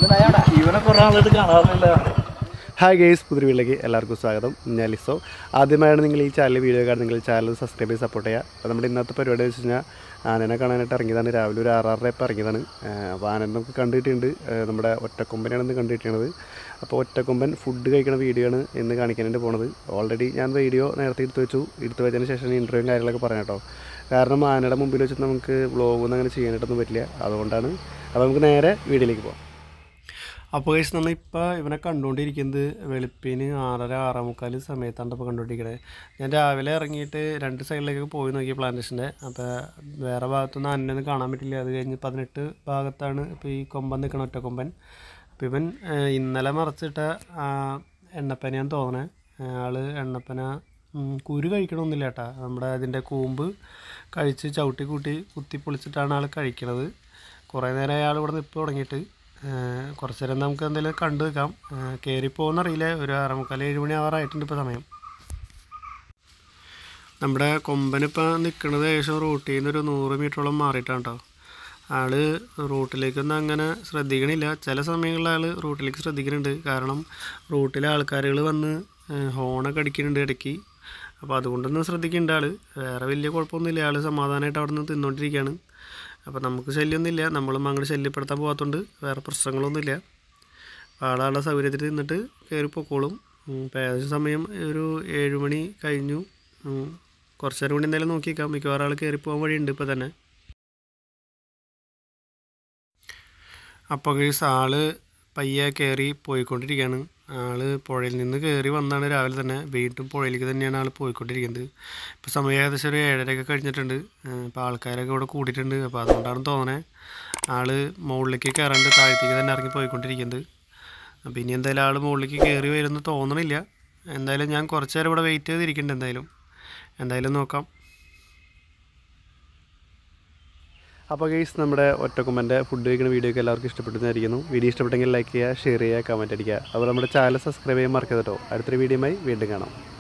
ഇവനെ കുറേ ആളായിട്ട് കാണാറില്ല. ഹായ് ഗേസ്, പുതിയ വീട്ടിലേക്ക് എല്ലാവർക്കും സ്വാഗതം. ഞാൻ ലിസോ. ആദ്യമായാണ് നിങ്ങൾ ഈ ചാനൽ വീഡിയോ കാണുന്നത്, നിങ്ങൾ ചാനൽ സബ്സ്ക്രൈബ് ചെയ്ത് സപ്പോർട്ട് ചെയ്യുക. അപ്പോൾ നമ്മുടെ ഇന്നത്തെ പരിപാടി വെച്ച് കഴിഞ്ഞാൽ ആനനെ കാണാനായിട്ട് ഇറങ്ങിയതാണ്. രാവിലെ ഒരു 6:30 ഇപ്പോൾ ഇറങ്ങിയതാണ്. അപ്പോൾ ആനനെ നമുക്ക് കണ്ടിട്ടുണ്ട്. നമ്മുടെ ഒറ്റക്കൊമ്പനെയാണ് ഇന്ന് കണ്ടിട്ടുള്ളത്. അപ്പോൾ ഒറ്റക്കൊമ്പൻ ഫുഡ് കഴിക്കുന്ന വീഡിയോ ആണ് ഇന്ന് കാണിക്കാനായിട്ട് പോണത്. ഓൾറെഡി ഞാൻ വീഡിയോ നേരത്തെ എടുത്തു വെച്ചതിന് ശേഷം ഇൻ്റർവ്യൂവും കാര്യങ്ങളൊക്കെ പറയാം കേട്ടോ. കാരണം ആനയുടെ മുമ്പിൽ വെച്ചിട്ട് നമുക്ക് വ്ളോഗൊന്നും അങ്ങനെ ചെയ്യാനായിട്ടൊന്നും പറ്റില്ല. അതുകൊണ്ടാണ്. അപ്പോൾ നമുക്ക് നേരെ വീഡിയോയിലേക്ക് പോകാം. അപ്പോൾ ഗൈസ്, നമ്മളിപ്പോൾ ഇവനെ കണ്ടുകൊണ്ടിരിക്കുന്നത് വെളുപ്പിന് 6:30-6:45 സമയത്താണ് ഇപ്പോൾ കണ്ടുകൊണ്ടിരിക്കുന്നത്. ഞാൻ രാവിലെ ഇറങ്ങിയിട്ട് 2 സൈഡിലേക്ക് പോയി നോക്കി പ്ലാന്റേഷൻ്റെ. അപ്പോൾ വേറെ ഭാഗത്തൊന്നും ആനയൊന്നും കാണാൻ പറ്റില്ല. അത് കഴിഞ്ഞ് 18 ഭാഗത്താണ് ഇപ്പോൾ ഈ കൊമ്പൻ നിൽക്കണം, ഒറ്റക്കൊമ്പൻ. അപ്പോൾ ഇവൻ ഇന്നലെ മറച്ചിട്ട എണ്ണപ്പനയാന്ന് തോന്നണേ. ആൾ എണ്ണപ്പന കുരു കഴിക്കണമൊന്നുമില്ല കേട്ടോ. നമ്മുടെ അതിൻ്റെ കൂമ്പ് കഴിച്ച് ചവിട്ടി കൂട്ടി കുത്തി പൊളിച്ചിട്ടാണ് ആൾ കഴിക്കണത്. കുറേ നേരം ആൾ ഇവിടെ നിൽപ്പ് തുടങ്ങിയിട്ട്. കുറച്ച് നേരം നമുക്ക് എന്തെങ്കിലും കണ്ടു നിൽക്കാം. കയറിപ്പോകുന്നറിയില്ല. ഒരു 6:45-7 മണി ആവാറായിട്ടുണ്ട് ഇപ്പോൾ സമയം. നമ്മുടെ കൊമ്പനിപ്പോൾ നിൽക്കുന്നത് ഏകദേശം റൂട്ടിൽ നിന്ന് ഒരു 100 മീറ്ററോളം മാറിയിട്ടാണ് കേട്ടോ. ആൾ റൂട്ടിലേക്കൊന്നും അങ്ങനെ ശ്രദ്ധിക്കണില്ല. ചില സമയങ്ങളിൽ ആൾ റൂട്ടിലേക്ക് ശ്രദ്ധിക്കുന്നുണ്ട്. കാരണം റൂട്ടിലെ ആൾക്കാരുകൾ വന്ന് ഹോണൊക്കെ അടിക്കുന്നുണ്ട് ഇടയ്ക്ക്. അപ്പോൾ അതുകൊണ്ടൊന്നും ശ്രദ്ധിക്കുന്നുണ്ട് ആൾ. വേറെ വലിയ കുഴപ്പമൊന്നുമില്ല. ആൾ സമാധാനമായിട്ട് അവിടെ നിന്ന് തിന്നുകൊണ്ടിരിക്കുകയാണ്. അപ്പോൾ നമുക്ക് ശല്യമൊന്നുമില്ല. നമ്മളും അങ്ങോട്ട് ശല്യപ്പെടുത്താൻ പോകാത്തതുകൊണ്ട് വേറെ പ്രശ്നങ്ങളൊന്നുമില്ല. ആളാളുടെ സൗകര്യത്തിൽ നിന്നിട്ട് കയറി പൊക്കോളും. ഇപ്പോൾ ഏകദേശം സമയം ഒരു 7 മണി കഴിഞ്ഞു. കുറച്ച് നേരം കൂടി എന്തായാലും നോക്കിയേക്കാം. മിക്കവാറും ആൾ കയറിപ്പോകാൻ വഴിയുണ്ട് ഇപ്പോൾ തന്നെ. അപ്പോൾ ഗൈസ്, ആൾ പയ്യെ കയറി പോയിക്കൊണ്ടിരിക്കുകയാണ്. ആൾ പുഴയിൽ നിന്ന് കയറി വന്നാണ് രാവിലെ തന്നെ. വീണ്ടും പുഴയിലേക്ക് തന്നെയാണ് ആൾ പോയിക്കൊണ്ടിരിക്കുന്നത്. ഇപ്പോൾ സമയം ഏകദേശം ഒരു 7:30 കഴിഞ്ഞിട്ടുണ്ട്. ഇപ്പോൾ ആൾക്കാരൊക്കെ ഇവിടെ കൂടിയിട്ടുണ്ട്. അപ്പോൾ അതുകൊണ്ടാണ് തോന്നണേ ആൾ മുകളിലേക്ക് കയറാണ്ട് താഴത്തേക്ക് തന്നെ ഇറങ്ങി പോയിക്കൊണ്ടിരിക്കുന്നത്. അപ്പോൾ ഇനി എന്തായാലും ആൾ മുകളിലേക്ക് കയറി വരുമെന്ന് തോന്നണില്ല. എന്തായാലും ഞാൻ കുറച്ച് നേരം ഇവിടെ വെയിറ്റ് ചെയ്തിരിക്കുന്നുണ്ട്. എന്തായാലും നോക്കാം. അപ്പോൾ ഗൈസ്, നമ്മുടെ ഒറ്റക്കൊമ്പൻ്റെ ഫുഡ് കഴിക്കുന്ന വീഡിയോ ഒക്കെ എല്ലാവർക്കും ഇഷ്ടപ്പെട്ടെന്നായിരിക്കുന്നു. വീഡിയോ ഇഷ്ടപ്പെട്ടെങ്കിൽ ലൈക്ക് ചെയ്യുക, ഷെയർ ചെയ്യുക, കമൻറ്റ് അടിക്കുക. അതുപോലെ നമ്മുടെ ചാനൽ സബ്സ്ക്രൈബ് ചെയ്യാൻ മറക്കരുത് കേട്ടോ. അടുത്തൊരു വീഡിയോയുമായി വീണ്ടും കാണാം.